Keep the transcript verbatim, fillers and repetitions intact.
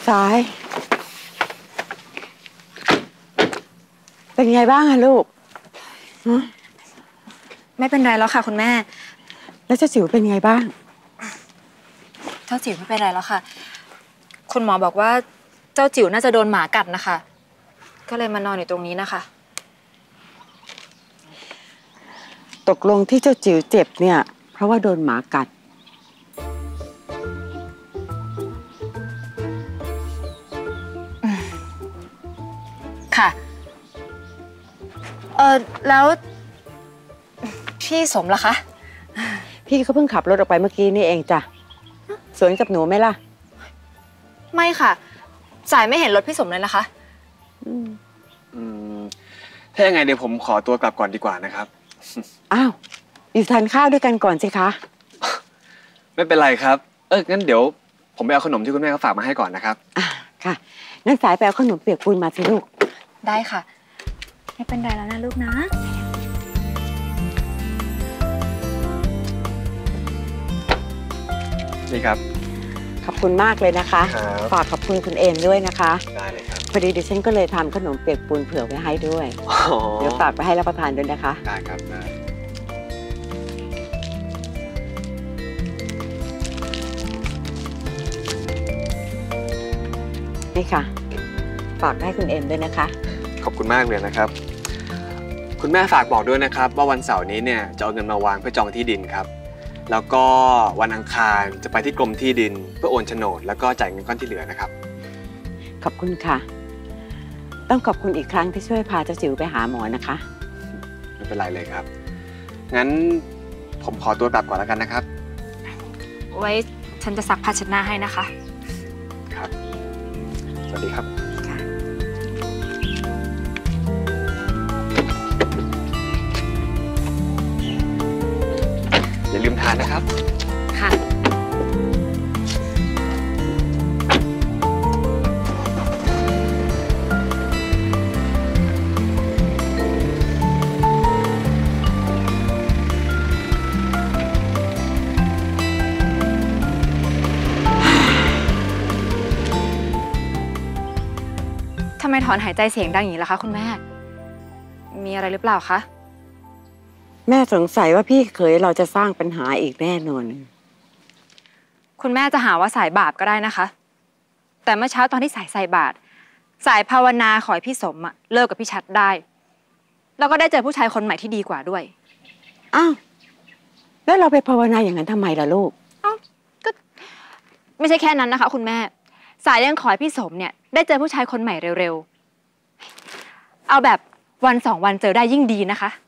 สายเป็นไงบ้างอะลูกไม่เป็นไรแล้วค่ะคุณแม่แล้วเจ้าจิ๋วเป็นไงบ้างเจ้าจิ๋วไม่เป็นไรแล้วค่ะคุณหมอบอกว่าเจ้าจิ๋วน่าจะโดนหมากัดนะคะก็เลยมานอนอยู่ตรงนี้นะคะตกลงที่เจ้าจิ๋วเจ็บเนี่ยเพราะว่าโดนหมากัดค่ะเออแล้วพี่สมล่ะคะพี่เขาเพิ่งขับรถออกไปเมื่อกี้นี่เองจ้ะสวนกับหนูไหมล่ะไม่ค่ะสายไม่เห็นรถพี่สมเลยนะคะอืมถ้ายังไงเดี๋ยวผมขอตัวกลับก่อนดีกว่านะครับอ้าวอยู่ทานข้าวด้วยกันก่อนสิคะไม่เป็นไรครับเอองั้นเดี๋ยวผมไปเอาขนมที่คุณแม่เขาฝากมาให้ก่อนนะครับอ่าค่ะงั้นสายไปเอาขนมเปียกปูนมาสิลูกได้ค่ะไม่เป็นไรแล้วนะลูกนะนี่ครับขอบคุณมากเลยนะคะฝากขอบคุณคุณเอมด้วยนะคะได้เลยครับพอดีดิฉันก็เลยทำขนมเปียกปูนเผื่อไว้ให้ด้วยเดี๋ยวฝากไปให้รับประทานด้วยนะคะได้ครับได้นี่ค่ะฝากให้คุณเอมด้วยนะคะขอบคุณมากเลยนะครับคุณแม่ฝากบอกด้วยนะครับว่าวันเสาร์นี้เนี่ยจะเอาเงินมาวางเพื่อจองที่ดินครับแล้วก็วันอังคารจะไปที่กรมที่ดินเพื่อโอนโฉนดแล้วก็จ่ายเงินก้อนที่เหลือนะครับขอบคุณค่ะต้องขอบคุณอีกครั้งที่ช่วยพาเจ้าจิ๋วไปหาหมอนะคะไม่เป็นไรเลยครับงั้นผมขอตัวกลับก่อนแล้วกันนะครับไว้ฉันจะซักผ้าเช็ดหน้าให้นะคะครับสวัสดีครับอย่าลืมทานนะครับค่ะทำไมถอนหายใจเสียงดังอย่างนี้ล่ะคะคุณแม่มีอะไรหรือเปล่าคะแม่สงสัยว่าพี่เขยเราจะสร้างปัญหาอีกแน่นอนคุณแม่จะหาว่าสายบาปก็ได้นะคะแต่เมื่อเช้าตอนที่สายใส่บาตรสายภาวนาขอให้พี่สมอะเลิกกับพี่ชัดได้แล้วก็ได้เจอผู้ชายคนใหม่ที่ดีกว่าด้วยอ้าวแล้วเราไปภาวนาอย่างนั้นทำไมล่ะลูกอ้าวก็ไม่ใช่แค่นั้นนะคะคุณแม่สายยังขอให้พี่สมเนี่ยได้เจอผู้ชายคนใหม่เร็วๆเอาแบบวันสองวันเจอได้ยิ่งดีนะคะ